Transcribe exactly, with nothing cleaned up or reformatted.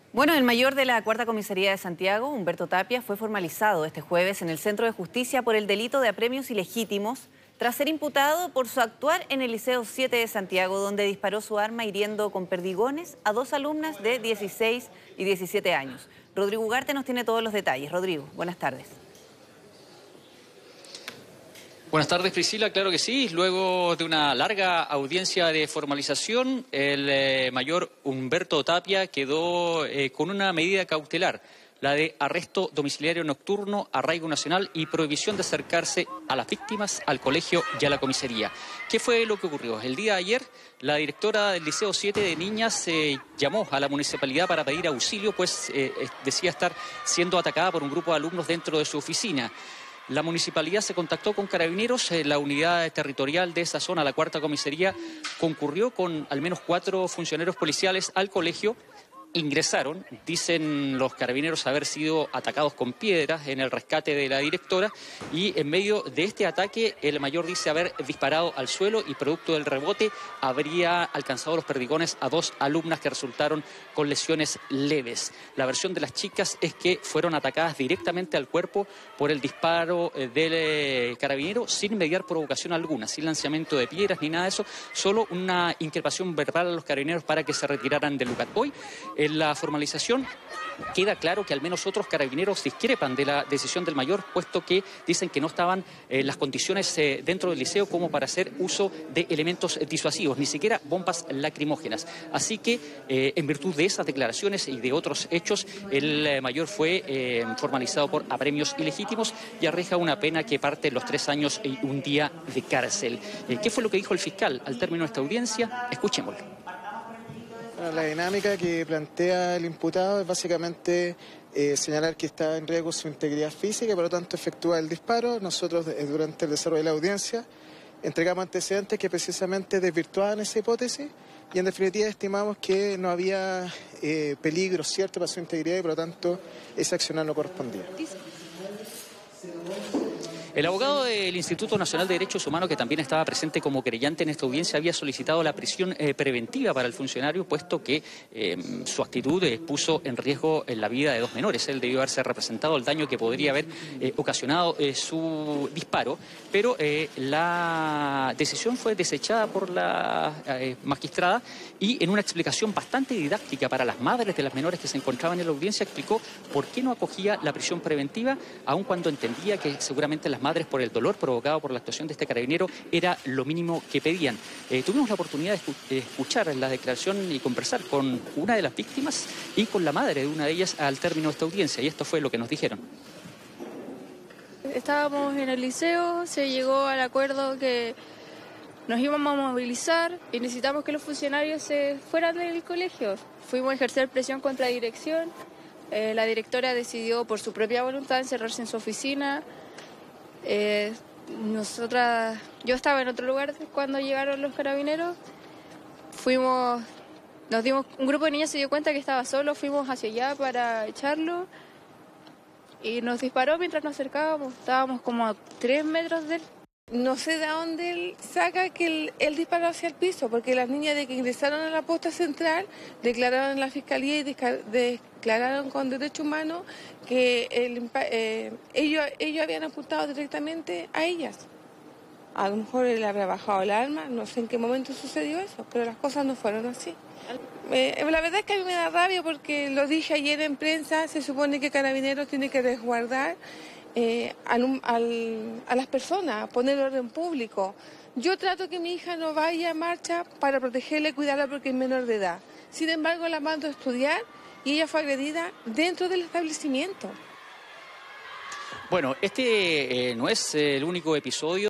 Bueno, el mayor de la Cuarta Comisaría de Santiago, Humberto Tapia, fue formalizado este jueves en el Centro de Justicia por el delito de apremios ilegítimos, tras ser imputado por su actuar en el Liceo siete de Santiago, donde disparó su arma hiriendo con perdigones a dos alumnas de dieciséis y diecisiete años. Rodrigo Ugarte nos tiene todos los detalles. Rodrigo, buenas tardes. Buenas tardes, Priscila. Claro que sí. Luego de una larga audiencia de formalización, el eh, mayor Humberto Tapia quedó eh, con una medida cautelar, la de arresto domiciliario nocturno, arraigo nacional y prohibición de acercarse a las víctimas, al colegio y a la comisaría. ¿Qué fue lo que ocurrió? El día de ayer, la directora del Liceo siete de Niñas eh, llamó a la municipalidad para pedir auxilio, pues eh, decía estar siendo atacada por un grupo de alumnos dentro de su oficina. La municipalidad se contactó con Carabineros, eh, la unidad territorial de esa zona, la Cuarta Comisaría, concurrió con al menos cuatro funcionarios policiales al colegio. Ingresaron, dicen los carabineros haber sido atacados con piedras en el rescate de la directora, y en medio de este ataque el mayor dice haber disparado al suelo y producto del rebote habría alcanzado los perdigones a dos alumnas que resultaron con lesiones leves. La versión de las chicas es que fueron atacadas directamente al cuerpo por el disparo del carabinero sin mediar provocación alguna, sin lanzamiento de piedras ni nada de eso, solo una increpación verbal a los carabineros para que se retiraran del lugar. Hoy, en la formalización, queda claro que al menos otros carabineros discrepan de la decisión del mayor, puesto que dicen que no estaban eh, las condiciones eh, dentro del liceo como para hacer uso de elementos disuasivos, ni siquiera bombas lacrimógenas. Así que, eh, en virtud de esas declaraciones y de otros hechos, el eh, mayor fue eh, formalizado por apremios ilegítimos y arriesga una pena que parte de los tres años y un día de cárcel. Eh, ¿Qué fue lo que dijo el fiscal al término de esta audiencia? Escuchémoslo. La dinámica que plantea el imputado es básicamente eh, señalar que está en riesgo su integridad física y por lo tanto efectúa el disparo. Nosotros eh, durante el desarrollo de la audiencia entregamos antecedentes que precisamente desvirtuaban esa hipótesis y en definitiva estimamos que no había eh, peligro cierto para su integridad y por lo tanto ese accionar no correspondía. El abogado del Instituto Nacional de Derechos Humanos, que también estaba presente como querellante en esta audiencia, había solicitado la prisión eh, preventiva para el funcionario, puesto que eh, su actitud eh, puso en riesgo eh, la vida de dos menores. Él debió haberse representado el daño que podría haber eh, ocasionado eh, su disparo, pero eh, la decisión fue desechada por la eh, magistrada y en una explicación bastante didáctica para las madres de las menores que se encontraban en la audiencia, explicó por qué no acogía la prisión preventiva, aun cuando entendía que seguramente las madres, por el dolor provocado por la actuación de este carabinero, era lo mínimo que pedían. Eh, tuvimos la oportunidad de, escu de escuchar la declaración y conversar con una de las víctimas y con la madre de una de ellas al término de esta audiencia, y esto fue lo que nos dijeron. Estábamos en el liceo, se llegó al acuerdo que nos íbamos a movilizar y necesitamos que los funcionarios se fueran del colegio. Fuimos a ejercer presión contra la dirección, eh, la directora decidió por su propia voluntad encerrarse en su oficina. Eh, nosotras, yo estaba en otro lugar cuando llegaron los carabineros, fuimos, nos dimos, un grupo de niñas se dio cuenta que estaba solo, fuimos hacia allá para echarlo y nos disparó mientras nos acercábamos, estábamos como a tres metros de él. No sé de dónde él saca que él, él disparó hacia el piso, porque las niñas de que ingresaron a la posta central declararon en la fiscalía y declararon con Derechos Humanos que el, eh, ellos, ellos habían apuntado directamente a ellas. A lo mejor él habrá bajado el arma, no sé en qué momento sucedió eso, pero las cosas no fueron así. Eh, la verdad es que a mí me da rabia porque lo dije ayer en prensa, se supone que Carabineros tiene que resguardar Eh, al, al, a las personas, poner orden público. Yo trato que mi hija no vaya a marcha para protegerla y cuidarla porque es menor de edad. Sin embargo, la mando a estudiar y ella fue agredida dentro del establecimiento. Bueno, este eh, no es el único episodio